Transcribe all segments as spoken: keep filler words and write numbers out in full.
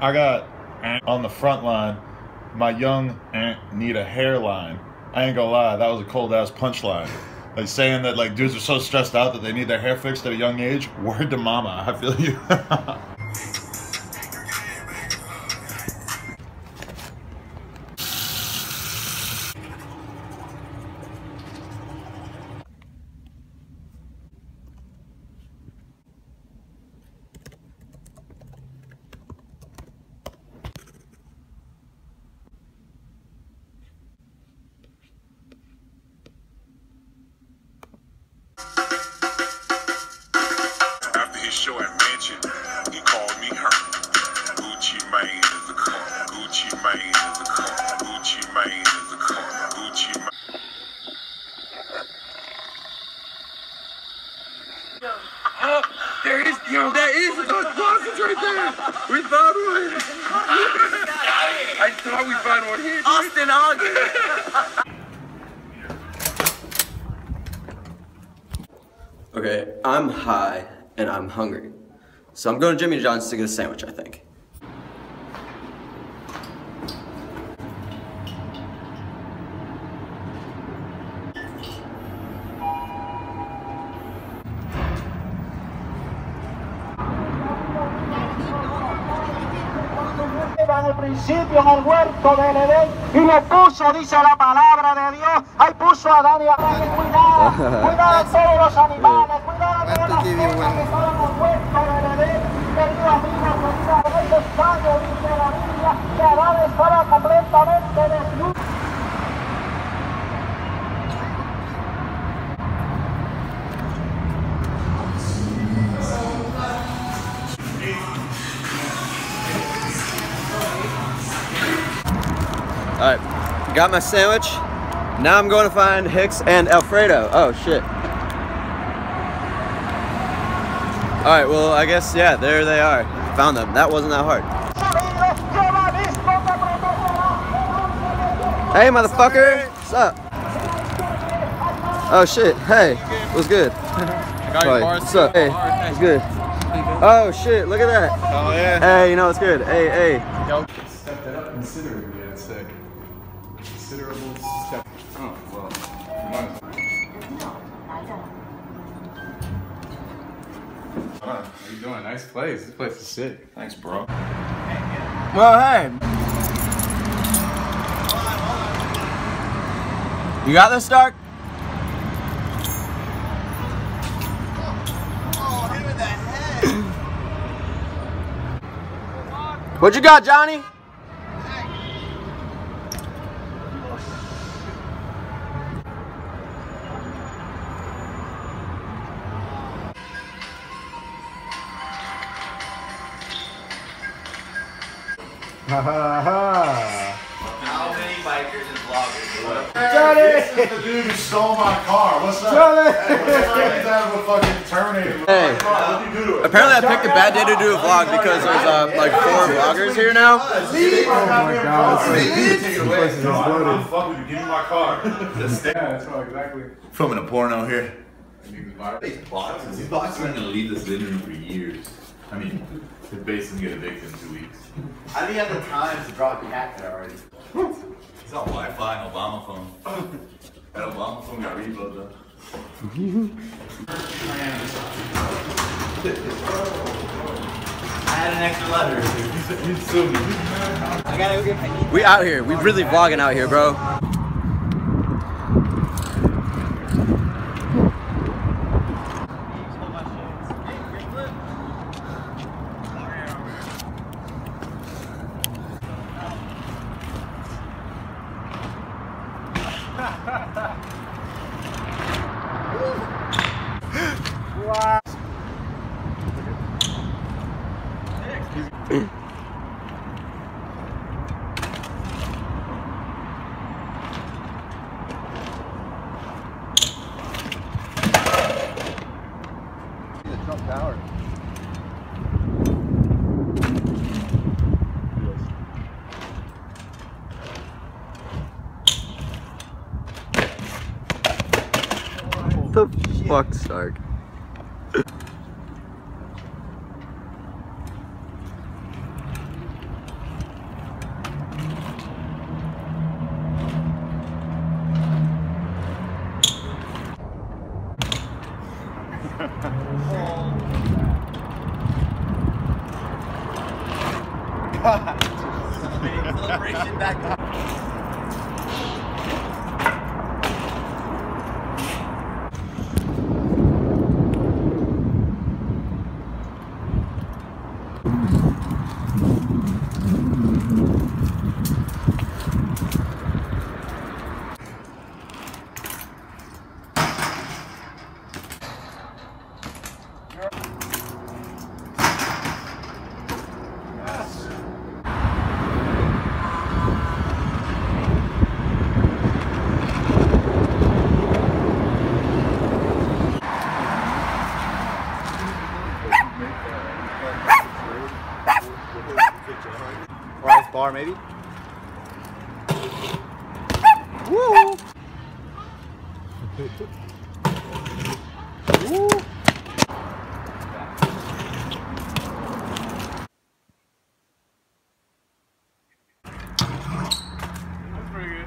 I got on the front line, my young need a hairline. I ain't gonna lie, that was a cold ass punchline. Like saying that like dudes are so stressed out that they need their hair fixed at a young age. Word to mama, I feel you. Show at Mansion, he called me her. Gucci Mane is the car. Gucci Mane is the car. Gucci Mane is the car. Gucci Mane. Oh, there is, yo, that is those boxes right there. We found one. I thought we found one here. Austin August. Okay, I'm high. And I'm hungry. So I'm going to Jimmy John's to get a sandwich, I think. En el principio en el huerto del Edén y le puso, dice la palabra de Dios, ahí puso a Adán y a Eva, cuidado, cuidado a todos los animales, cuidado a todas las cosas que estaban en el huerto del Edén, querido amigo, cuidado, en el extraño dice la Biblia que Adán estaba completamente desnudo. Alright, got my sandwich. Now I'm going to find Hicks and Alfredo. Oh shit. Alright, well I guess, yeah, there they are. Found them. That wasn't that hard. Hey motherfucker! What's up? Oh shit, hey. What's good? I got your bars. What's up? Hey, what's good? Oh shit, look at that. Oh yeah. Hey, you know what's good? Hey, hey. Yo, step that up considerably, I'd say. Considerable step. Oh, well. How you doing? Nice place. This place is sick. Thanks, bro. Well, hey. You got this, Stark? Oh, hit him in the head. What you got, Johnny? Ha ha ha. How many bikers and vloggers? Johnny! This is the dude who stole my car. What's up? Johnny! Hey, what's up? He's out of a fucking Terminator. Hey. What did you do to it? Apparently I picked a bad day to do a vlog because there's uh, like four vloggers here now. Oh my god. Take it away. I'm fucking with you. Give me my car. Yeah, that's right, exactly. Filming a porno here. These boxes, these boxes are gonna leave this living room for years. I mean, the base is gonna get evicted in two weeks. I didn't have the time to draw a cat there already. It's all Wi-Fi and Obama phone. That Obama phone got reloaded up. I had an extra letter. You sued me. I gotta go get my We out here. We really vlogging out here, bro. Wow. Trump Tower. The fuck, Stark? celebration back up. Rice bar, maybe? Woo! Woo! That's pretty good.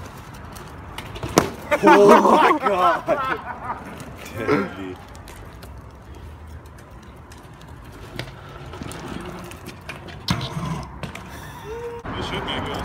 Oh my god! Dude. It should be good.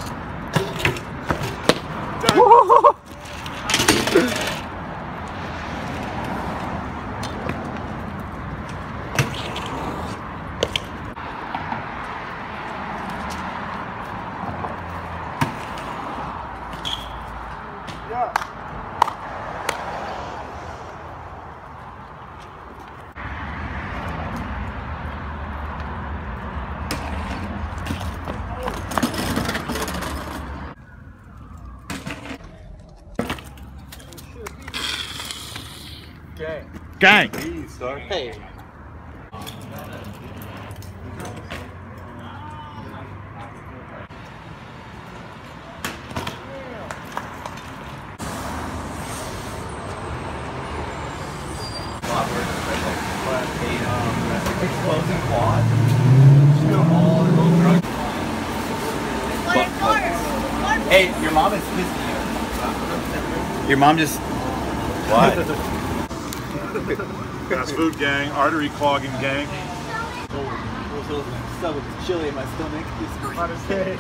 Gang. Gang. Jeez, son. Hey. Explosive quad. Hey, your mom is pissing you. Your mom just. What? Fast food gang, artery clogging gang. Stuff with chili in my stomach. About to say,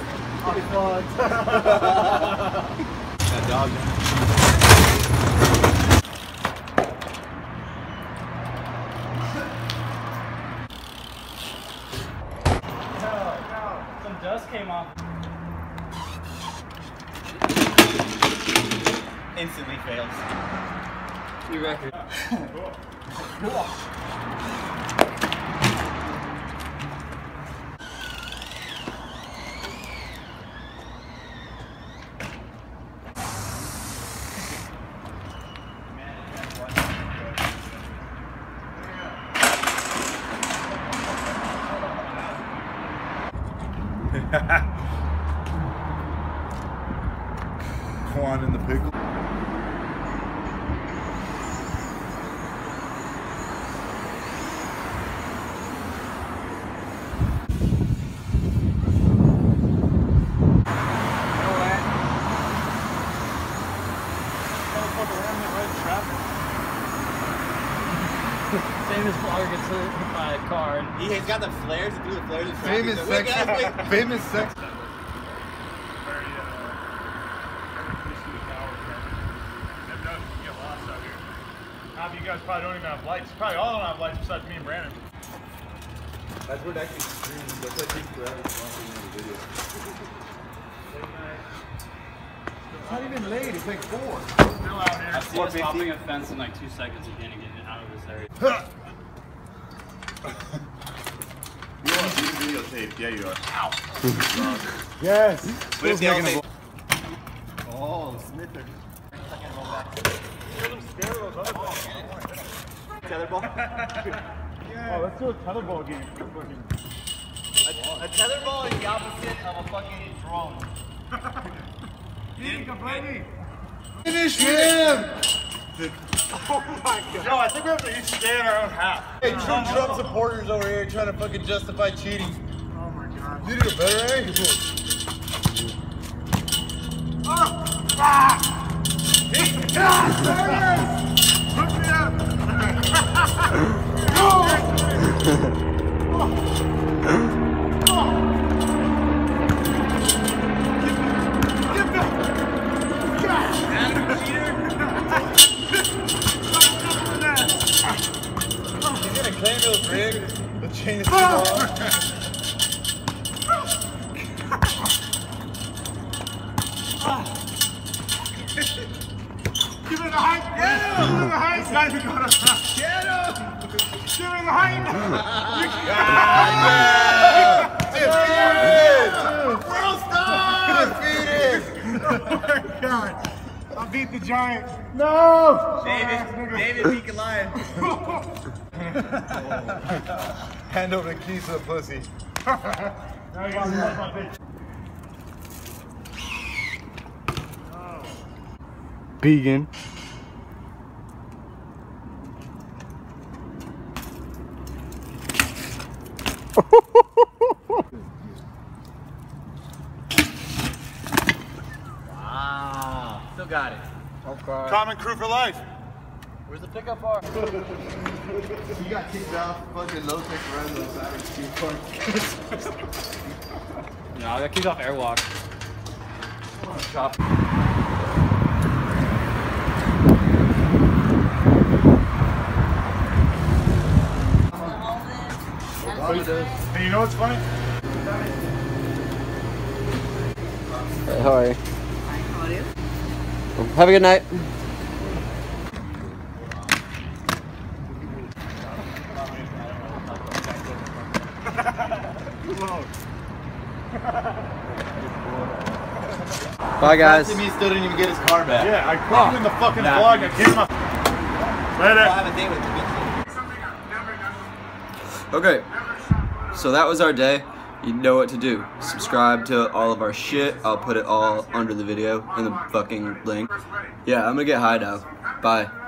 that dog. Some dust came off. Instantly fails. New record. Cool. Quan in the pickle. Famous vlogger gets hit by a car. And He has got the flares. He threw the flares in traffic. Famous He's like, "Wait, sex. guys, wait." Famous sex. Half of you guys probably don't even have lights. Probably all don't have lights besides me and Brandon. That's what actually streams. That's what takes forever to watch the video. It's not even late. It's like four. Still out here. I see us hopping a fence in like two seconds again and getting out of this area. You want to videotape? Yeah, you are. Ow. Yes. What if the elevator? Oh, Smither. Tetherball? Oh, let's do a tetherball game. A, a tetherball is the opposite of a fucking drone. Finish him! Oh my god. Yo, I think we have to each stay in our own half. Hey, true Trump supporters over here trying to fucking justify cheating. Oh my god. You did a better angle. Oh! Ah! Ah! Hook me up! Oh! Oh! He's not even going to get him! Doing behind him! World star! Phoenix! Oh my god! I beat the giant. No! David, David beat Goliath. Hand over the keys to the pussy. Now you got my bitch. Vegan. Wow. Still got it. Okay. Common crew for life. Where's the pickup bar? You got kicked off fucking low tech around the side of the park. No, I got kicked off airwalk. Chop. And you know what's funny? Hey, how are you? Hi, how are you? Have a good night. Bye, guys. He still didn't even get his car back. Yeah, I caught you in the fucking vlog. I came up. Later. Okay, so that was our day. You know what to do. Subscribe to all of our shit. I'll put it all under the video in the fucking link. Yeah, I'm gonna get high now. Bye.